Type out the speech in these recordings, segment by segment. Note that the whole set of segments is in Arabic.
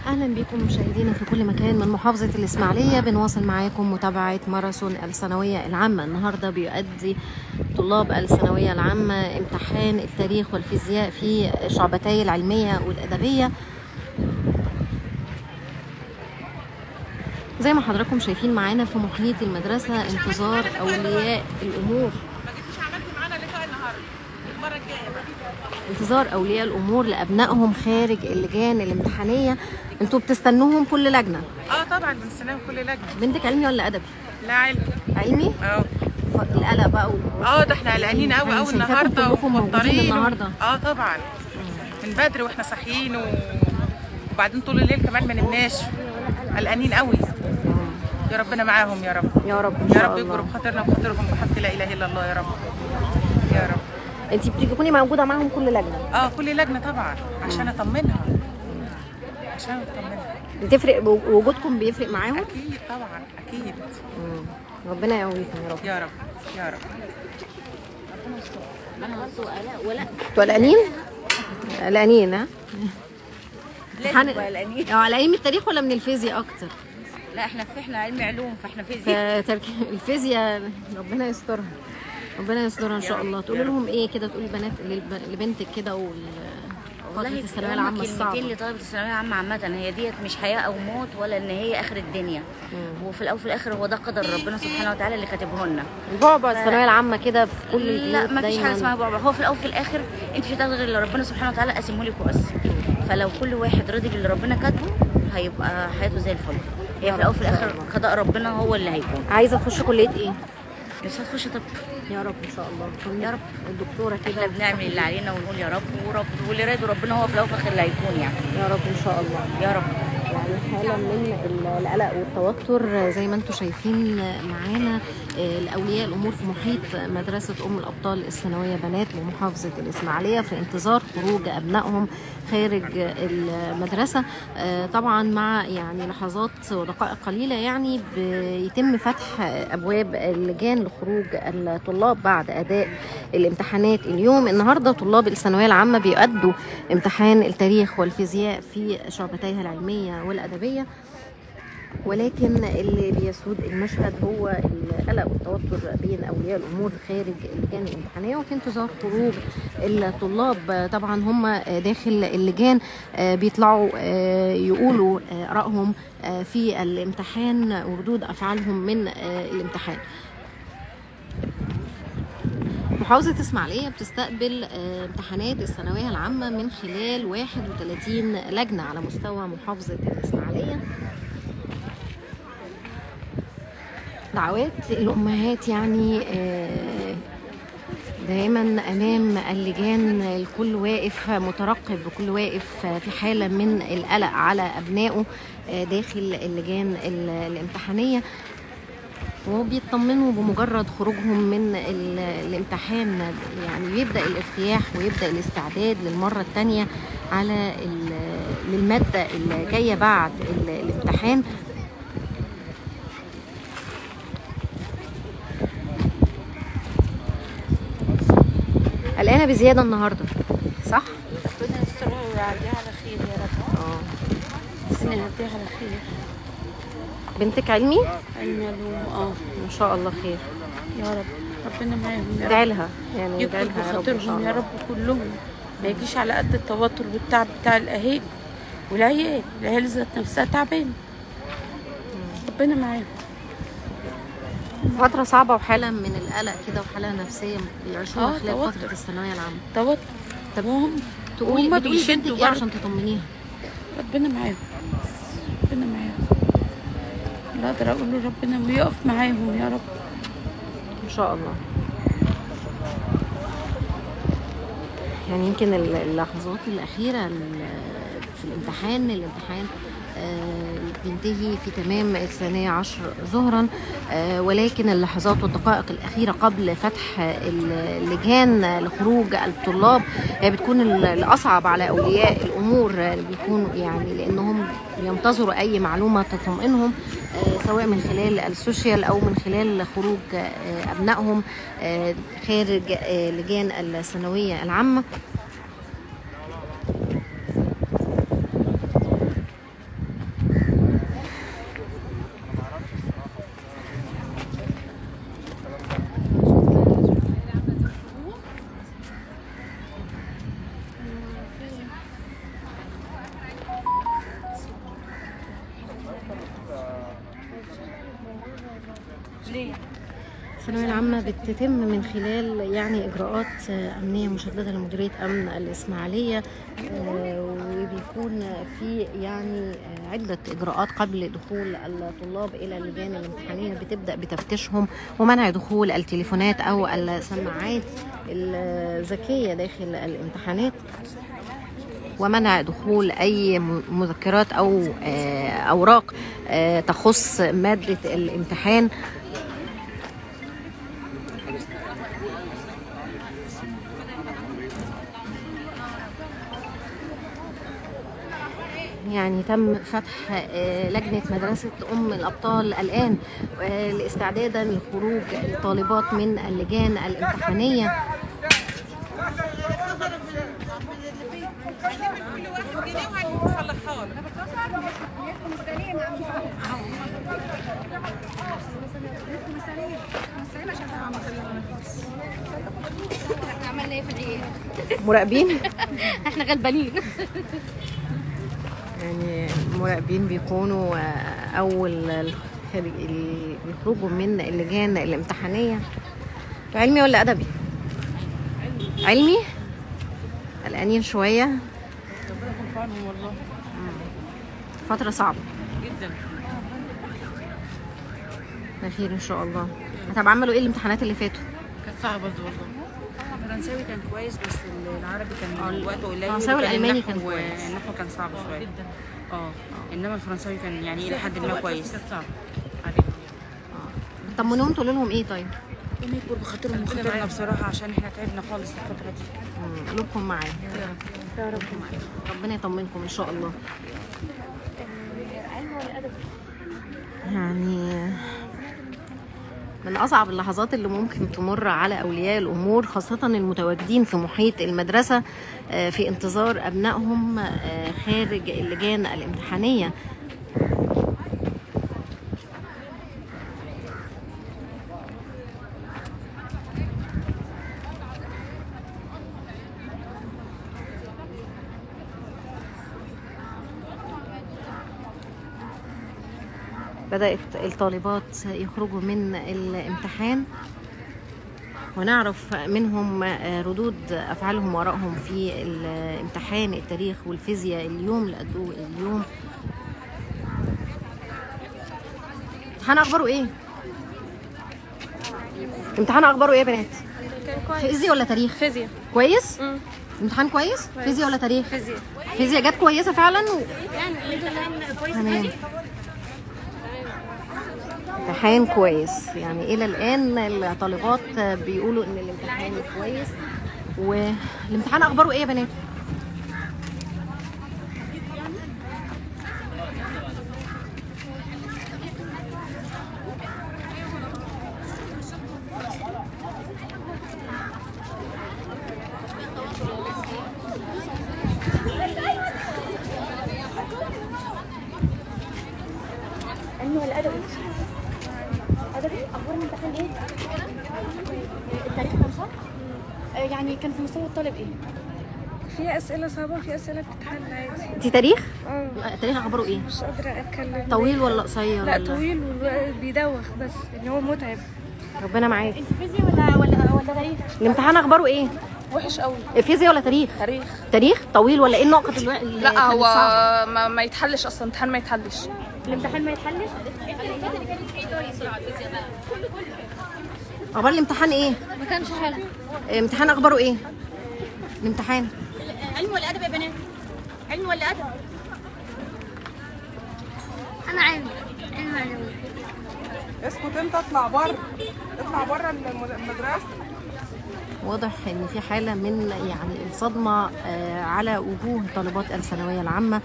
اهلا بكم مشاهدينا في كل مكان من محافظه الاسماعيليه. بنواصل معاكم متابعه ماراثون الثانويه العامه. النهارده بيؤدي طلاب الثانويه العامه امتحان التاريخ والفيزياء في شعبتي العلميه والادبيه. زي ما حضراتكم شايفين معانا في محيط المدرسه انتظار اولياء الامور. انتظار اولياء الامور لابنائهم خارج اللجان الامتحانيه. انتوا بتستنوهم كل لجنه؟ طبعا بنستناهم كل لجنه. بنتك علمي ولا ادبي؟ لا علمي. علمي؟ القلق بقى ده احنا قلقانين قوي قوي النهارده وموجودين النهارده. طبعا من بدري واحنا صاحيين وبعدين طول الليل كمان ما نمناش، قلقانين قوي. يا ربنا معاهم يا رب يا رب يا رب يجبر بخاطرنا وخاطرهم بحق لا اله الا الله يا رب يا رب. انتي بتكوني موجوده معاهم كل لجنه؟ كل لجنه طبعا عشان اطمنها. بتفرق وجودكم؟ بيفرق معاهم؟ اكيد طبعا اكيد. ربنا يقويكم يا رب يا رب يا رب. انا برضه قلق ولا انتوا قلقانين؟ قلقانين ها؟ قلقانين. قلقانين من التاريخ ولا من الفيزياء اكتر؟ لا احنا علم علوم فاحنا فيزياء. الفيزياء ربنا يسترها، ربنا يسترها ان شاء الله. تقولوا لهم ايه كده؟ تقولي البنات لبنتك كده فترة الثانويه العامه الصعبه؟ كلمتين لطالبه الثانويه العامه عامه، هي ديت مش حياه او موت ولا ان هي اخر الدنيا. وفي الاول وفي الاخر هو ده قدر ربنا سبحانه وتعالى اللي كاتبه لنا. بعبع الثانويه العامه كده في كل البيوت. لا ما فيش حاجه اسمها بعبع، هو في الاول وفي الاخر انت مش هتاخدي غير اللي ربنا سبحانه وتعالى قاسمه لك وبس. فلو كل واحد راضي باللي ربنا كاتبه هيبقى حياته زي الفل. هي في الاول وفي الاخر قضاء ربنا هو اللي هيكون. عايزه تخش كليه ايه؟ نفسي هتخش طب. يا رب ان شاء الله. يا رب الدكتوره كده. احنا بنعمل اللي علينا ونقول يا رب، واللي رايده ربنا هو في الاول وفي الاخر اللي هيكون يعني. يا رب ان شاء الله. يا رب. يعني حاله من القلق والتوتر زي ما انتم شايفين معانا الاولياء الامور في محيط مدرسه ام الابطال الثانويه بنات بمحافظه الاسماعيليه في انتظار خروج ابنائهم خارج المدرسه. طبعا مع يعني لحظات ودقائق قليله يعني بيتم فتح ابواب اللجان لخروج الطلاب بعد اداء الامتحانات اليوم. النهارده طلاب الثانويه العامه بيؤدوا امتحان التاريخ والفيزياء في شعبتيها العلميه والادبيه، ولكن اللي بيسود المشهد هو القلق والتوتر بين اولياء الامور خارج اللجان الامتحانيه وفي انتظار خروج الطلاب. طبعا هم داخل اللجان بيطلعوا يقولوا ارائهم في الامتحان وردود افعالهم من الامتحان. محافظة الإسماعيلية بتستقبل امتحانات الثانوية العامة من خلال 31 لجنة على مستوى محافظة الإسماعيلية. دعوات الأمهات يعني دائما أمام اللجان، الكل واقف مترقب وكل واقف في حالة من القلق على أبنائه داخل اللجان الامتحانية، وبيطمنوا بمجرد خروجهم من الامتحان. يعني بيبدأ الارتياح ويبدأ الاستعداد للمرة الثانية على للمادة اللي جاية بعد الامتحان. قلقانة بزيادة النهاردة صح؟ ربنا يسترها ويعديها على خير يا رب. ربنا يعديها على خير. بنتك علمي؟ علمي علوم. ان شاء الله خير يا رب. ربنا معاهم يا رب. ادعي لها يعني، يكبر بخاطرهم يا رب كلهم، ما يجيش على قد التوتر والتعب بتاع الاهالي والعيال ذات نفسها تعبانه. ربنا معاهم. فترة صعبة وحالة من القلق كده وحالة نفسية بيعيشوها خلال فترة الثانوية العامة. توتر. طب تقولي بنتك ايه عشان تطمنيها؟ ربنا معاهم. ربنا معاهم. لا اقدر اقول له ربنا ويقف معاهم يا رب ان شاء الله. يعني يمكن اللحظات الأخيرة في الامتحان بينتهي في تمام 12 ظهرا، ولكن اللحظات والدقائق الأخيرة قبل فتح اللجان لخروج الطلاب هي بتكون الأصعب على أولياء الأمور. بيكونوا يعني لأنهم ينتظروا أي معلومة تطمئنهم سواء من خلال السوشيال أو من خلال خروج أبنائهم خارج لجان الثانوية العامة. الثانوية العامة بتتم من خلال يعني إجراءات أمنية مشددة لمديرية أمن الإسماعيلية، وبيكون في يعني عدة إجراءات قبل دخول الطلاب إلى اللجان الامتحانية. بتبدأ بتفتيشهم ومنع دخول التليفونات أو السماعات الذكية داخل الامتحانات، ومنع دخول أي مذكرات أو أوراق تخص مادة الامتحان. يعني تم فتح لجنة مدرسة أم الأبطال الآن لاستعدادا لخروج الطالبات من اللجان الامتحانية. عملنا ايه في العيال؟ مراقبين احنا غلبانين. يعني مراقبين بيكونوا أول يخرجوا من اللجان الامتحانية. علمي ولا أدبي؟ علمي؟ قلقانين شوية؟ والله فترة صعبة جدا. خير إن شاء الله. طب عملوا إيه الامتحانات اللي فاتوا؟ كانت صعبة برضه والله. الفرنساوي كان كويس بس العربي كان وقته قليل. الفرنساوي والألماني كان كويس. النحو كان صعب شوية جدا. انما الفرنساوي كان يعني الى حد ما كويس. كانت صعبة. طمنوهم تقولوا لهم إيه طيب؟ ربنا يكبر بخاطرهم وخاطرنا بصراحة عشان احنا تعبنا خالص الفترة دي. قلوبكم معايا يا رب. ربنا يطمنكم إن شاء الله. يعني من أصعب اللحظات اللي ممكن تمر على أولياء الأمور، خاصة المتواجدين في محيط المدرسة في انتظار أبنائهم خارج اللجان الامتحانية. بدأت الطالبات يخرجوا من الامتحان ونعرف منهم ردود أفعالهم وآرائهم في الامتحان التاريخ والفيزياء اليوم اللي قدوه اليوم. امتحان أخباره إيه؟ امتحان أخباره إيه يا بنات؟ كان كويس. فيزياء ولا تاريخ؟ فيزياء. كويس؟ امتحان كويس؟ فيزياء ولا تاريخ؟ فيزياء. فيزياء جت كويسة فعلا؟ يعني الحمد لله كويس. تمام. امتحان كويس، يعني الى الان الطالبات بيقولوا ان الامتحان كويس. والامتحان اخباره ايه يا بنات؟ علمي ولا ادبي؟ ادبي. اخبار الامتحان ايه؟ التاريخ كان صعب؟ يعني كان في مستوى الطالب ايه؟ في أسئلة صعبة وفي أسئلة بتتحل عادي. دي تاريخ؟ اه التاريخ اخباره ايه؟ مش قادرة أتكلم. طويل ولا قصير؟ لا ولا؟ طويل وبيدوخ بس يعني هو متعب. ربنا معاك. انت فيزياء ولا تاريخ؟ الامتحان اخباره ايه؟ وحش قوي. فيزياء ولا تاريخ؟ تاريخ. تاريخ طويل ولا ايه النقط لا هو ما يتحلش أصلا، امتحان ما يتحلش. الامتحان ما يتحلش؟ اخبار الامتحان ايه؟ ما كانش حلو. امتحان اخباره ايه؟ الامتحان علم ولا ادب يا بنات؟ علم ولا ادب؟ انا علم. علم ولا ادب؟ اسكت انت، اطلع بره، اطلع بره المدرسة. واضح ان في حاله من يعني الصدمه على وجوه طالبات الثانويه العامه،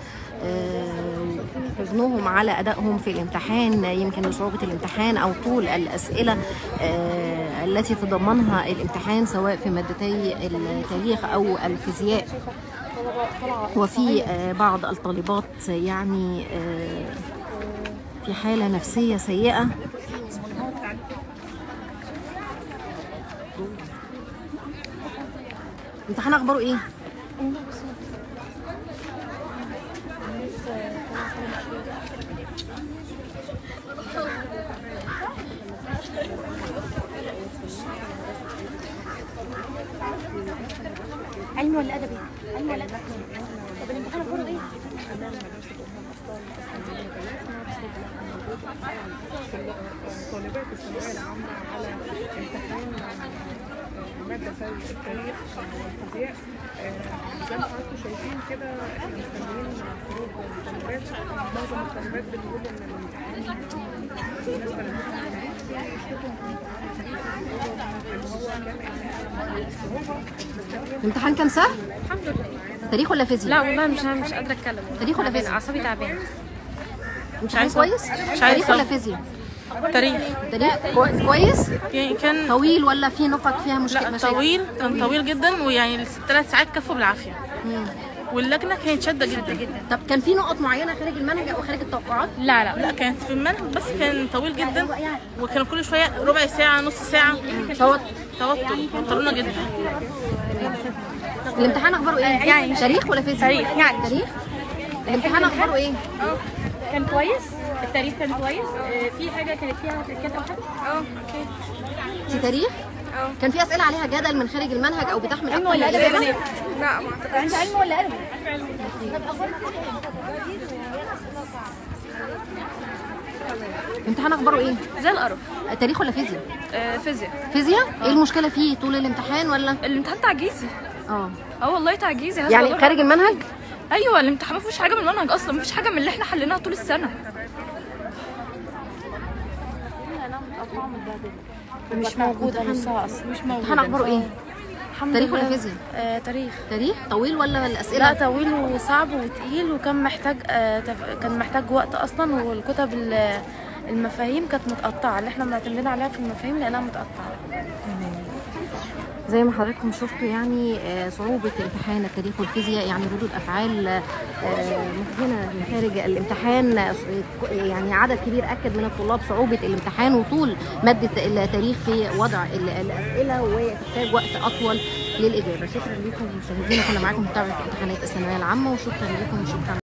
حزنهم على ادائهم في الامتحان، يمكن لصعوبه الامتحان او طول الاسئله التي تضمنها الامتحان سواء في مادتي التاريخ او الفيزياء. وفي بعض الطالبات يعني في حاله نفسيه سيئه. الامتحان اخباره ايه؟ علمي ولا ادبي؟ علمي ولا ادبي؟ طب الامتحان اخباره ايه؟ طالبات الثانويه العامه على امتحان ماده زي التاريخ والفيزياء. زي ما حضراتكم شايفين كده مستنيين خروج الطالبات. معظم الطالبات بتقول ان الامتحان بالنسبه للمتعلمين الامتحان كان سهل؟ الحمد لله. تاريخ ولا فيزياء؟ لا والله مش قادره اتكلم. تاريخ ولا فيزياء؟ اعصابي تعبانه. امتحان كويس؟ مش تاريخ عايزة. ولا فيزياء؟ تاريخ تاريخ كويس؟ يعني كان طويل ولا في نقط فيها مشكله؟ لا طويل، كان طويل جدا، ويعني ال3 ساعات كفوا بالعافيه. واللجنه كانت شاده جدا. طب كان في نقط معينه خارج المنهج او خارج التوقعات؟ لا كانت في المنهج بس كان طويل جدا، وكان كل شويه ربع ساعه نص ساعه. توتر وترونا جدا. الامتحان اخباره ايه؟ يعني تاريخ ولا فيزياء؟ تاريخ يعني. تاريخ؟ الامتحان اخباره ايه؟ كان كويس، التاريخ كان كويس. في حاجه كانت فيها تركات او حاجه؟ في تاريخ؟ كان في اسئله عليها جدل من خارج المنهج او بتحمل علمي اكتر من ولا ادبي يا اجابه؟ بنات؟ لا ما اعتقدش. انت علمي ولا ادبي؟ طب الامتحان اخباره ايه؟ زي القرف. تاريخ ولا فيزياء؟ فيزياء. فيزياء؟ ايه المشكله فيه طول الامتحان ولا؟ الامتحان تعجيزي. اه والله تعجيزي. يعني خارج المنهج؟ ايوه الامتحان ما فيهوش حاجه من المنهج اصلا، ما فيش حاجه من اللي احنا حليناها طول السنه. مش موجوده نصها اصلا، مش موجوده. الامتحان اخباره ايه؟ تاريخ ولا فيزياء؟ تاريخ. تاريخ طويل ولا الاسئله؟ لا طويل وصعب وتقيل، وكان محتاج كان محتاج وقت اصلا، والكتب المفاهيم كانت متقطعه، اللي احنا معتمدين عليها في المفاهيم لانها متقطعه. زي ما حضراتكم شفتوا يعني صعوبة امتحان التاريخ والفيزياء، يعني ردود أفعال محزنة من خارج الامتحان. يعني عدد كبير أكد من الطلاب صعوبة الامتحان وطول مادة التاريخ في وضع الأسئلة، وتحتاج وقت أطول للإجابة. شكرا لكم مشاهدينا، كنا معاكم متابعة امتحانات الثانوية العامة، وشكرا لكم وشكرا